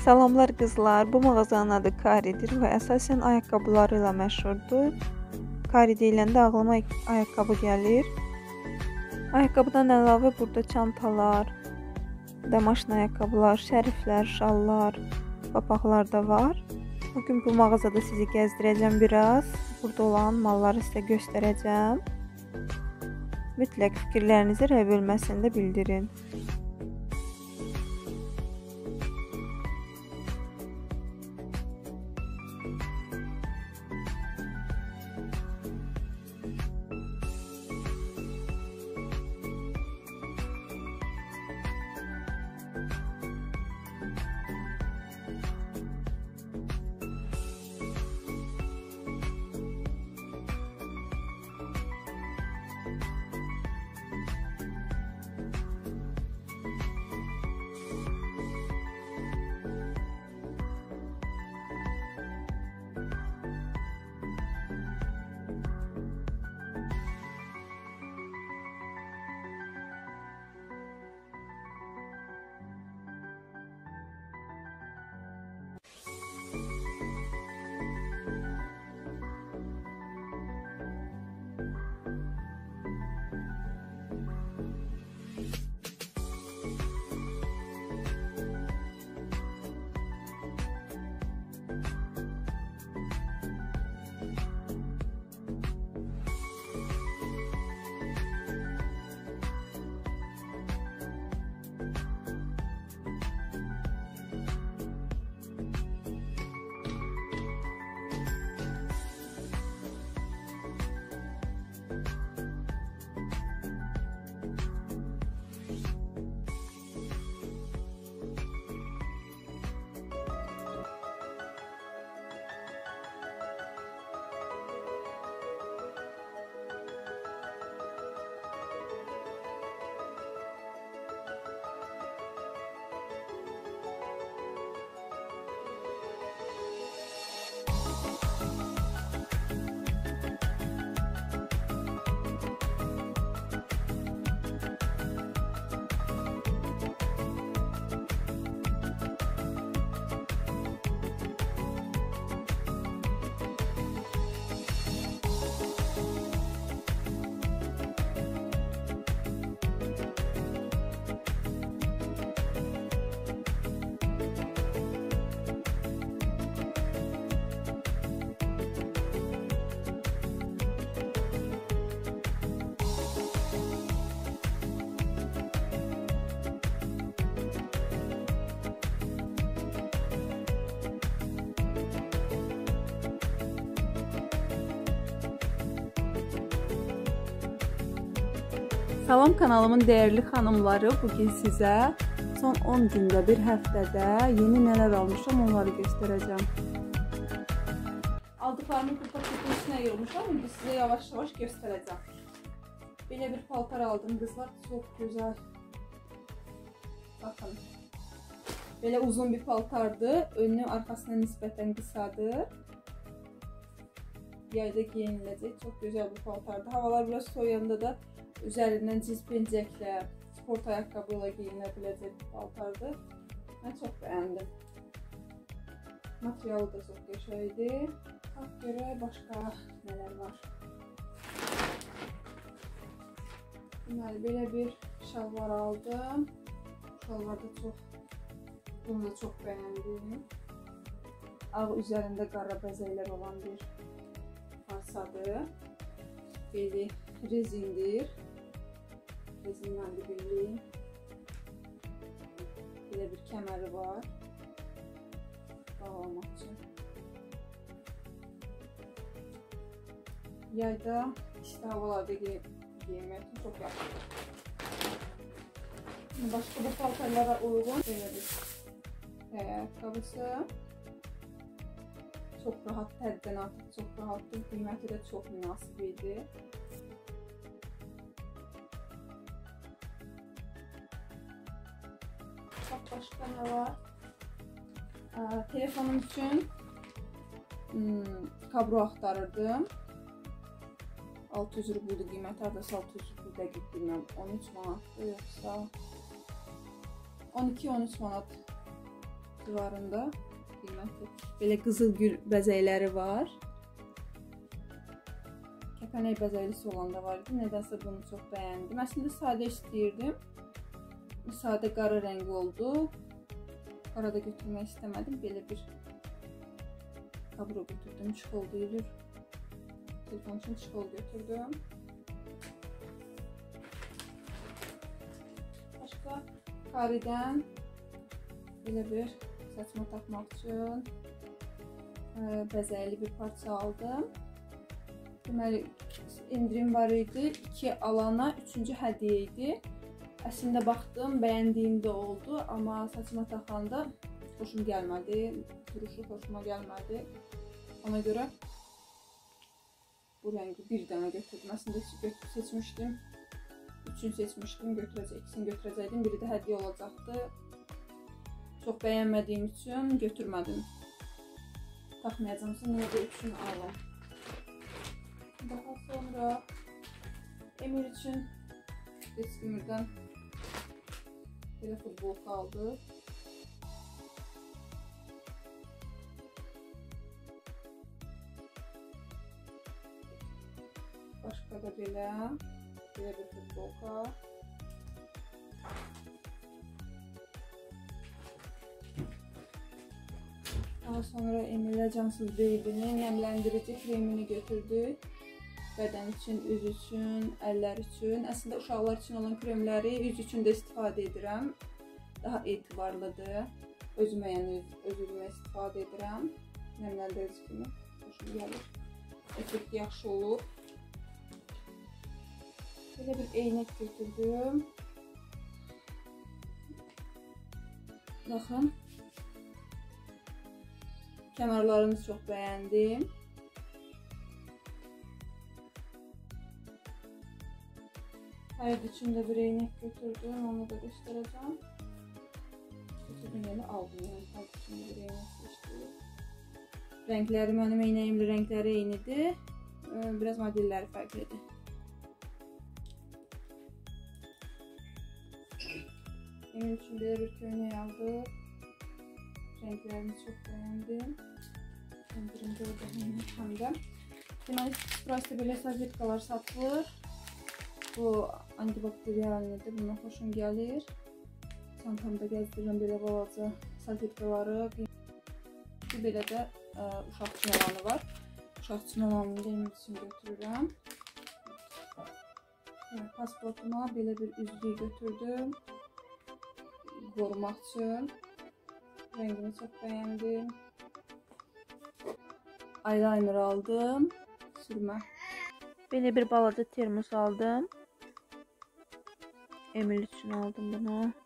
Salamlar qızlar, bu mağazanın adı Karidir və əsasən ayaqqabıları ilə məşhurdur. Kari deyiləndə ağlıma ayaqqabı gəlir. Ayaqqabıdan əlavə burada çantalar, damaşın ayaqqabılar, şəriflər, şallar, papaqlar da var. Bugün bu mağazada sizi gəzdirəcəm biraz. Burada olan malları sizə göstərəcəm. Mütləq fikirlərinizi rəy bölməsində bildirin. Salam kanalımın değerli xanımları, bugün sizə son 10 gündə bir həftədə yeni nələr almışam onları göstərəcəm. Aldıqlarımı bir paketin üstünə yığmışam, indi sizə yavaş-yavaş göstərəcəm. Belə bir paltar aldım qızlar, çox gözəl. Baxın. Belə uzun bir paltardır, önü arxasına nisbətən qısadır. Yayda geyiniləcək, çox gözəl bir paltardır. Havalar biraz soyanda da üzərindən cins pencəklə, sport ayaqqabı ilə geyinə biləcək bir paltardır. Mən çox bəyəndim. Materialı da çox qəşəngdir. Bax görək başqa nələr var. Deməli, belə bir şalvar aldım. Şalvarda bunu da çox bəyəndim. Ağ üzərində qara bəzəklər olan bir parçadır. Belə rezindir. Rezinləndir birliyi. Belə bir kəməri var. Bağlamaq üçün. Yayda isti havalarda geyinmək üçün çox yaxşıdır. Başqa bu paltarlara uyğun belə bir ayaqqabısı. Çox rahat, həddən artıq çox rahatdır. Qiyməti də çox münasib idi. Başqa nə var? Telefonum üçün kablo axtarırdım. 600 rubludur qiyməti, hardasa 600 rublu dəqiq bilmirəm. 13 manatdır yoxsa 12-13 manat divarında. Qiyməti. Belə qızıl gül bəzəkləri var. Kəpənək bəzəklisi olan da var idi. Nədənsə bunu çox bəyəndim. Əslində sadə istəyirdim. Sadə qara rəng oldu. Arada götürmək istəmədim. Belə bir kabro götürdüm. Çikol deyilir. Telefon üçün çikol götürdüm. Başqa Karidən belə bir saçma takmaq üçün bəzəkli bir parça aldım. Deməli, indirim var idi. 2 alana 3-cü hədiyyə idi. Əslində baxdım, bəyəndiyim də oldu, amma saçıma taxanda xoşum gəlmədi. Duruşu xoşuma gəlmədi. Ona görə bu rəngi bir dənə götürdüm. Əslində seçmişdim. 3-ünü seçmişdim, ikisini götürəcəkdim. Biri də hədiyyə olacaqdı. Çox bəyənmədiyim üçün götürmədim. Taxmayacamsa niyə də 3-ünü alım. Daha sonra Emir üçün Eskimürdən belə futbolka aldı. Başqa da belə bir futbolka. Daha sonra Emirlə Cansız Baby'nin nəmləndirici kremini götürdük. Bədən üçün, üz üçün, əllər üçün. Əslində uşaqlar üçün olan kremləri üz üçün də istifadə edirəm. Daha etibarlıdır. Özümə istifadə edirəm. Nəmləndirici kimi xoşuma gəlir. Effekti yaxşı olur. Belə bir eynək götürdüm. Baxın. Kənarlarını çox bəyəndim. Hayat için de bir eynək götürdüm, onu da göstereceğim. Götürdüm yani aldım yani. Hayat için de bir eynək seçdim. Renkleri benim eynəyimli renkleri eynidir. Biraz modelleri farklıdır. Benim için böyle bir köynək aldım. Renklerini çok beğendim. Birinci orada hem de. Deməli, burası böyle salfetkalar satılır. Bu antibakteriyalnidir, buna xoşum gəlir. Çantamda gəzdirirəm belə balaca salfetkaları. Belə də uşaq üçün olanı var. Uşaq üçün olanını da Emir üçün götürürəm. Pasportuma belə bir üzlük götürdüm. Qorumaq üçün. Rəngini çox bəyəndim. Eyeliner aldım. Sürmə. Belə bir balaca termos aldım. Emir üçün aldım bunu.